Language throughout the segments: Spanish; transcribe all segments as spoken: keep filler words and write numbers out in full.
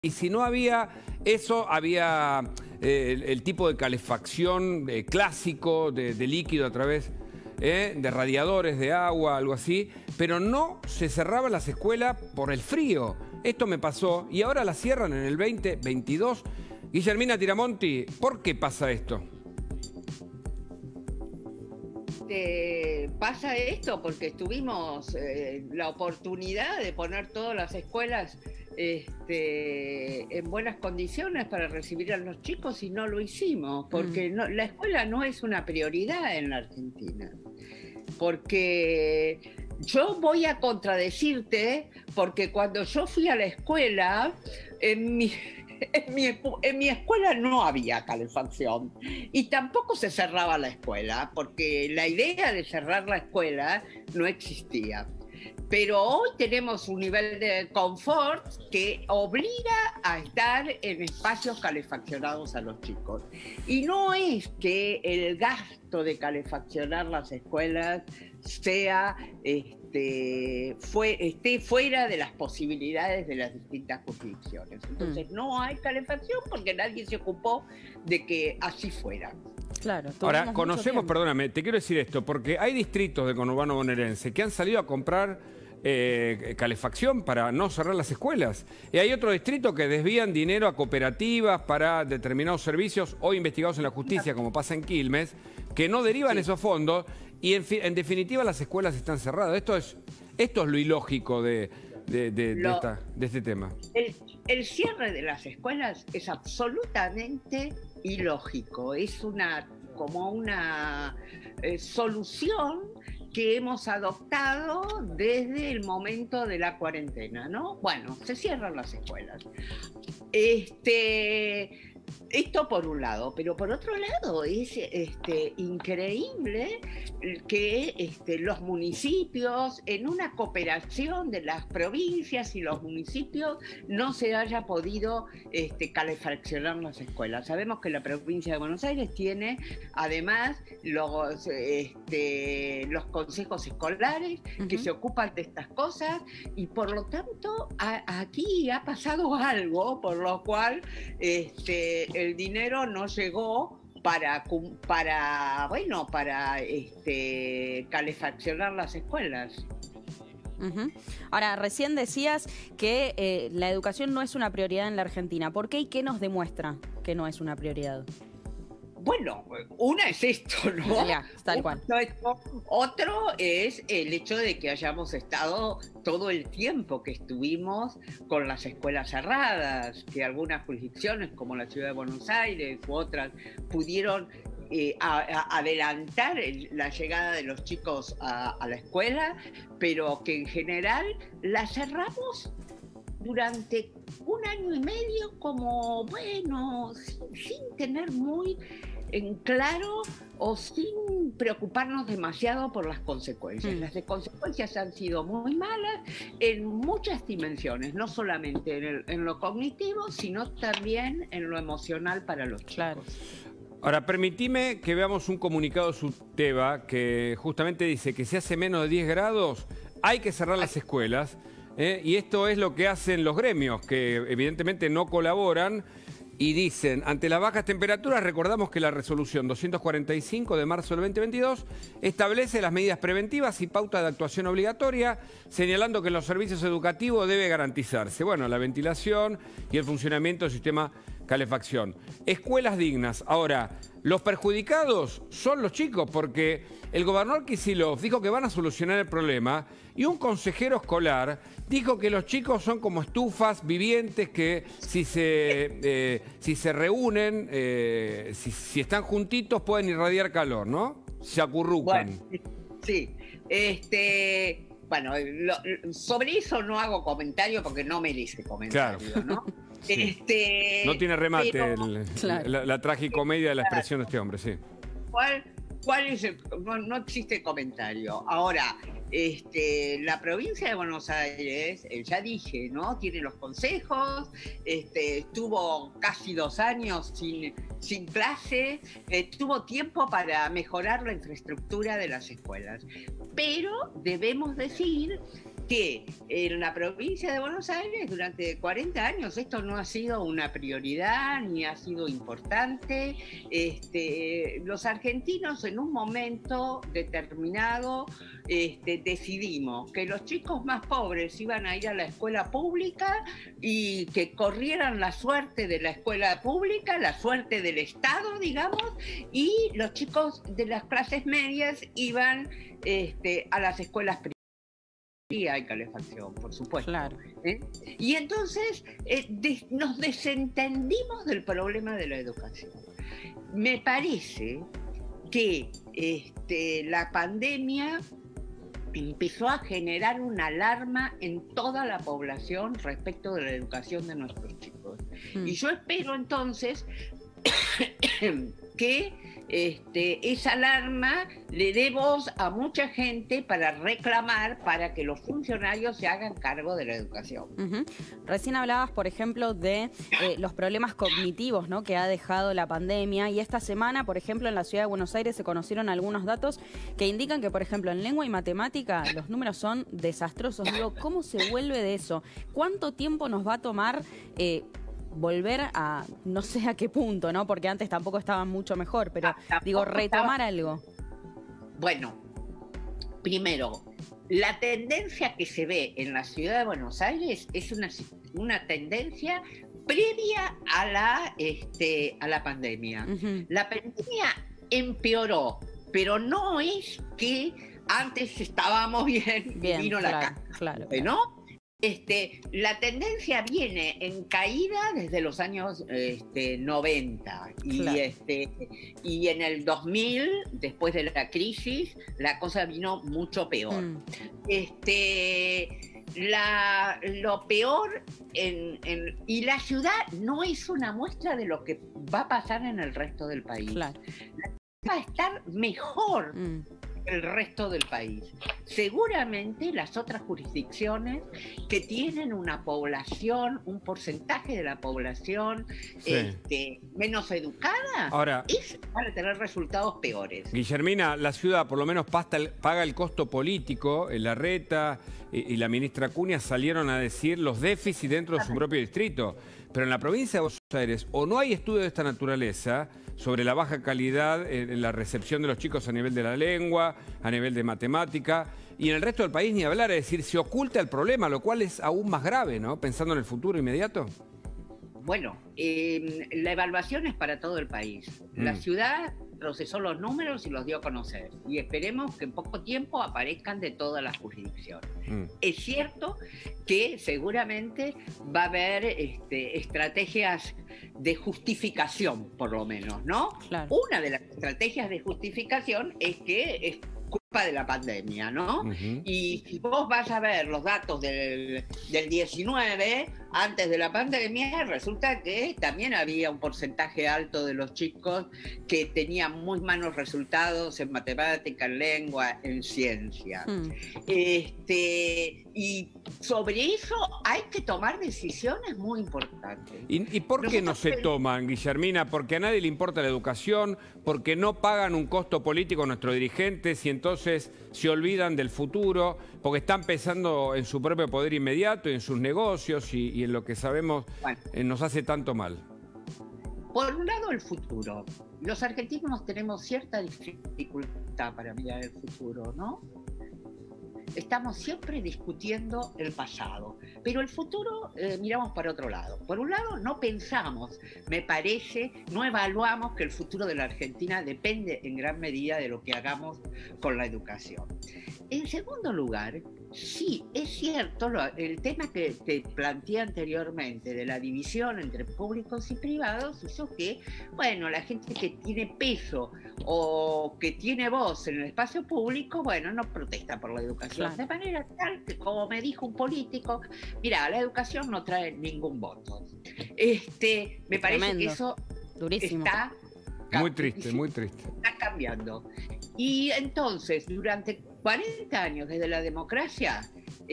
Y si no había eso, había eh, el, el tipo de calefacción eh, clásico de, de líquido a través eh, de radiadores de agua, algo así, pero no se cerraban las escuelas por el frío. Esto me pasó y ahora la cierran en el veinte veintidós. Guillermina Tiramonti, ¿por qué pasa esto? Eh, pasa esto porque tuvimos eh, la oportunidad de poner todas las escuelas este, en buenas condiciones para recibir a los chicos y no lo hicimos, porque mm. no, la escuela no es una prioridad en la Argentina. Porque yo voy a contradecirte, porque cuando yo fui a la escuela, en mi... En mi, en mi escuela no había calefacción y tampoco se cerraba la escuela, porque la idea de cerrar la escuela no existía. Pero hoy tenemos un nivel de confort que obliga a estar en espacios calefaccionados a los chicos. Y no es que el gasto de calefaccionar las escuelas sea... Este, fue, esté fuera de las posibilidades de las distintas jurisdicciones. Entonces mm. no hay calefacción porque nadie se ocupó de que así fuera. Claro. Ahora, conocemos, perdóname, te quiero decir esto, porque hay distritos del conurbano bonaerense que han salido a comprar eh, calefacción para no cerrar las escuelas. Y hay otro distrito que desvían dinero a cooperativas para determinados servicios, hoy investigados en la justicia, como pasa en Quilmes, que no derivan sí. esos fondos. Y en, en definitiva las escuelas están cerradas. Esto es, esto es lo ilógico de, de, de, lo, de, esta, de este tema. El, el cierre de las escuelas es absolutamente ilógico. Es una, como una eh, solución que hemos adoptado desde el momento de la cuarentena, ¿no? Bueno, se cierran las escuelas. Este... Esto por un lado, pero por otro lado es este, increíble que este, los municipios, en una cooperación de las provincias y los municipios, no se haya podido este, calefaccionar las escuelas. Sabemos que la provincia de Buenos Aires tiene además los, este, los consejos escolares uh-huh. que se ocupan de estas cosas y por lo tanto a, aquí ha pasado algo por lo cual este, el dinero no llegó para, para bueno, para este, calefaccionar las escuelas. Uh-huh. Ahora, recién decías que eh, la educación no es una prioridad en la Argentina. ¿Por qué y qué nos demuestra que no es una prioridad? Bueno, una es esto, ¿no? Ya, tal cual. Otro es el hecho de que hayamos estado todo el tiempo que estuvimos con las escuelas cerradas, que algunas jurisdicciones como la Ciudad de Buenos Aires u otras pudieron eh, a, a adelantar el, la llegada de los chicos a, a la escuela, pero que en general la cerramos durante un año y medio como, bueno, sin, sin tener muy en claro o sin preocuparnos demasiado por las consecuencias. Mm. Las de consecuencias han sido muy malas en muchas dimensiones, no solamente en, el, en lo cognitivo, sino también en lo emocional para los chicos. Claro. Ahora, permitime que veamos un comunicado de SUTEBA que justamente dice que si hace menos de diez grados hay que cerrar las escuelas. ¿Eh? Y esto es lo que hacen los gremios, que evidentemente no colaboran y dicen, ante las bajas temperaturas, recordamos que la resolución doscientos cuarenta y cinco de marzo del veinte veintidós establece las medidas preventivas y pautas de actuación obligatoria, señalando que en los servicios educativos debe garantizarse, bueno, la ventilación y el funcionamiento del sistema calefacción. Escuelas dignas. Ahora, los perjudicados son los chicos, porque el gobernador Kicillof dijo que van a solucionar el problema y un consejero escolar dijo que los chicos son como estufas vivientes que si se, eh, si se reúnen, eh, si, si están juntitos pueden irradiar calor, ¿no? Se acurrucan. Bueno, sí, este... Bueno, lo, sobre eso no hago comentario porque no merece comentario, claro. ¿no? Sí. Este, no tiene remate pero, el, claro. la, la tragicomedia de la expresión de este hombre, sí. ¿Cuál, cuál es el, no, no existe comentario. Ahora, este, la provincia de Buenos Aires, eh, ya dije, ¿no? Tiene los consejos, este, estuvo casi dos años sin, sin clase, eh, tuvo tiempo para mejorar la infraestructura de las escuelas. Pero debemos decir que en la provincia de Buenos Aires durante cuarenta años esto no ha sido una prioridad ni ha sido importante. Este, los argentinos en un momento determinado este, decidimos que los chicos más pobres iban a ir a la escuela pública y que corrieran la suerte de la escuela pública, la suerte del Estado, digamos, y los chicos de las clases medias iban este, a las escuelas privadas. Y hay calefacción, por supuesto. Claro. ¿Eh? Y entonces eh, de, nos desentendimos del problema de la educación. Me parece que este, la pandemia empezó a generar una alarma en toda la población respecto de la educación de nuestros chicos. Mm. Y yo espero entonces que este, esa alarma le dé voz a mucha gente para reclamar para que los funcionarios se hagan cargo de la educación. Uh-huh. Recién hablabas, por ejemplo, de eh, los problemas cognitivos, ¿no?, que ha dejado la pandemia, y esta semana, por ejemplo, en la ciudad de Buenos Aires se conocieron algunos datos que indican que, por ejemplo, en lengua y matemática los números son desastrosos. Digo, ¿cómo se vuelve de eso? ¿Cuánto tiempo nos va a tomar eh, volver a, no sé a qué punto, ¿no? Porque antes tampoco estaban mucho mejor, pero ah, digo, retomar estaba... algo. Bueno, primero, la tendencia que se ve en la ciudad de Buenos Aires es una, una tendencia previa a la, este, a la pandemia. Uh-huh. La pandemia empeoró, pero no es que antes estábamos bien, bien vino claro, la caca, claro, ¿no? Claro. Este, la tendencia viene en caída desde los años este, noventa y, claro. este, y en el dos mil, después de la crisis, la cosa vino mucho peor. Mm. Este, la, lo peor, en, en, y la ciudad no es una muestra de lo que va a pasar en el resto del país. Claro. La va a estar mejor. Mm. El resto del país. Seguramente las otras jurisdicciones que tienen una población, un porcentaje de la población sí. este, menos educada, ahora, es para tener resultados peores. Guillermina, la ciudad por lo menos paga el, paga el costo político. Larreta y, y la ministra Cunha salieron a decir los déficits dentro de su propio distrito. Pero en la provincia de Buenos Aires o no hay estudios de esta naturaleza sobre la baja calidad en la recepción de los chicos a nivel de la lengua, a nivel de matemática, y en el resto del país ni hablar, es decir, se oculta el problema, lo cual es aún más grave, ¿no? Pensando en el futuro inmediato. Bueno, eh, la evaluación es para todo el país. Mm. La ciudad procesó los números y los dio a conocer. Y esperemos que en poco tiempo aparezcan de todas las jurisdicciones. Mm. Es cierto que seguramente va a haber este, estrategias de justificación, por lo menos, ¿no? Claro. Una de las estrategias de justificación es que es culpa de la pandemia, ¿no? Uh-huh. Y si vos vas a ver los datos del, del diecinueve, antes de la pandemia, resulta que también había un porcentaje alto de los chicos que tenían muy malos resultados en matemática, en lengua, en ciencia. Mm. Este, y sobre eso hay que tomar decisiones muy importantes. ¿Y, y por qué no se toman, Guillermina? ¿Porque a nadie le importa la educación? ¿Porque no pagan un costo político a nuestros dirigentes y entonces se olvidan del futuro? ¿Porque están pensando en su propio poder inmediato, en sus negocios y, y en lo que sabemos bueno, eh, nos hace tanto mal? Por un lado, el futuro. Los argentinos tenemos cierta dificultad para mirar el futuro, ¿no? Estamos siempre discutiendo el pasado, pero el futuro eh, miramos para otro lado. Por un lado, no pensamos, me parece, no evaluamos que el futuro de la Argentina depende en gran medida de lo que hagamos con la educación. En segundo lugar, sí, es cierto, lo, el tema que te planteé anteriormente de la división entre públicos y privados hizo que, bueno, la gente que tiene peso o que tiene voz en el espacio público, bueno, no protesta por la educación. Claro. De manera tal que, como me dijo un político, mira, la educación no trae ningún voto. Este, me parece Tremendo. que eso Durísimo. está... Muy triste, muy triste. Está cambiando. Y entonces, durante cuarenta años desde la democracia,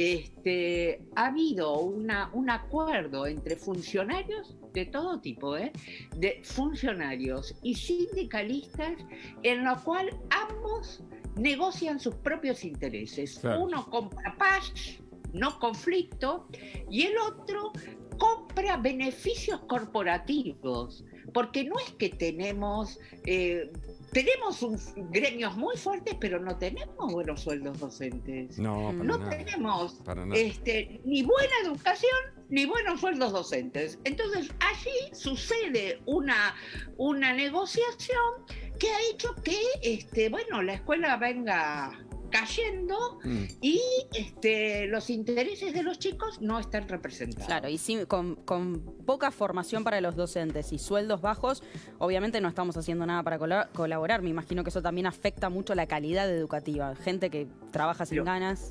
este, ha habido una, un acuerdo entre funcionarios de todo tipo, ¿eh? de funcionarios y sindicalistas, en lo cual ambos negocian sus propios intereses. Claro. Uno compra paz no conflicto, y el otro compra beneficios corporativos, porque no es que tenemos... Eh, Tenemos un, gremios muy fuertes, pero no tenemos buenos sueldos docentes. No, para no nada. tenemos Para nada. este, ni buena educación ni buenos sueldos docentes. Entonces allí sucede una, una negociación que ha hecho que este, bueno, la escuela venga cayendo mm. y este, los intereses de los chicos no están representados. Claro, y sí, con, con poca formación para los docentes y sueldos bajos, obviamente no estamos haciendo nada para col- colaborar. Me imagino que eso también afecta mucho la calidad educativa. Gente que trabaja sin pero, ganas.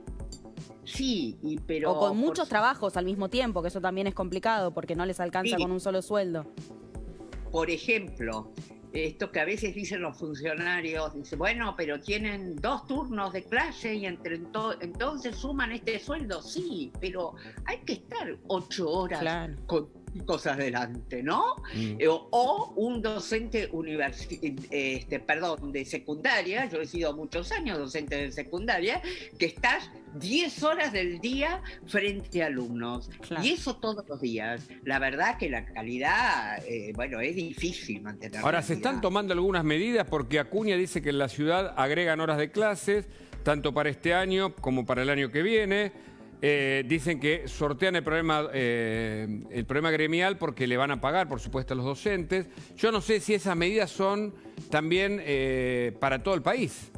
Sí, y, pero... O con muchos por... trabajos al mismo tiempo, que eso también es complicado porque no les alcanza sí. con un solo sueldo. Por ejemplo... Esto que a veces dicen los funcionarios, dice, bueno, pero tienen dos turnos de clase y entre ento- entonces suman este sueldo. Sí, pero hay que estar ocho horas claro. con cosas delante, ¿no? Mm. Eh, o, o un docente universi- este, perdón, de secundaria, yo he sido muchos años docente de secundaria, que estás diez horas del día frente a alumnos. Claro. Y eso todos los días. La verdad que la calidad, eh, bueno, es difícil mantenerla. Ahora, se están tomando algunas medidas porque Acuña dice que en la ciudad agregan horas de clases, tanto para este año como para el año que viene. Eh, dicen que sortean el problema, eh, el problema gremial porque le van a pagar, por supuesto, a los docentes. Yo no sé si esas medidas son también eh, para todo el país.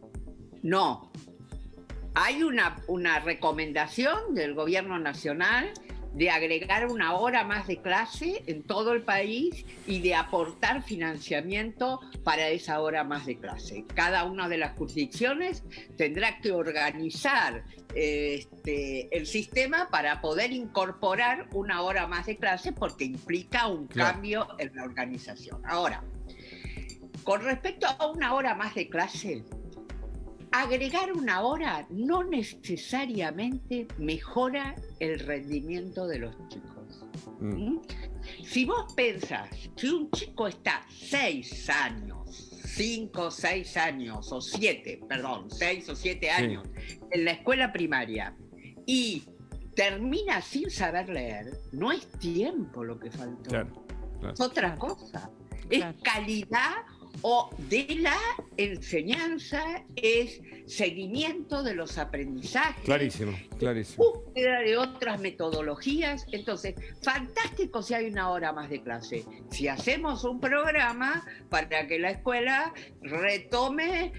No. Hay una, una recomendación del gobierno nacional de agregar una hora más de clase en todo el país y de aportar financiamiento para esa hora más de clase. Cada una de las jurisdicciones tendrá que organizar este, el sistema para poder incorporar una hora más de clase porque implica un claro. cambio en la organización. Ahora, con respecto a una hora más de clase, agregar una hora no necesariamente mejora el rendimiento de los chicos. Mm. ¿Mm? Si vos pensás que un chico está seis años, cinco, seis años, o siete, perdón, seis o siete años sí. en la escuela primaria y termina sin saber leer, no es tiempo lo que faltó. Claro, claro. Es otra cosa. Claro. Es calidad o de la enseñanza, es seguimiento de los aprendizajes. Clarísimo, clarísimo. Búsqueda de otras metodologías. Entonces, fantástico si hay una hora más de clase. Si hacemos un programa para que la escuela retome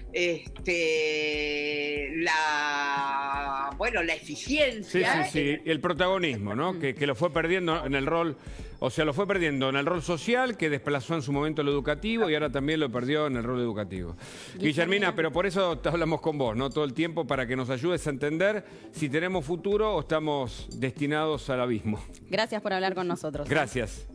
este, la, bueno, la eficiencia. Sí, sí, sí. El protagonismo, ¿no? Que, que lo fue perdiendo en el rol, o sea, lo fue perdiendo en el rol social, que desplazó en su momento lo educativo y ahora también lo perdió en el rol educativo. Guillermina, pero por eso te hablamos con vos, ¿no? Todo el tiempo para que nos ayudes a entender si tenemos futuro o estamos destinados al abismo. Gracias por hablar con nosotros. Gracias.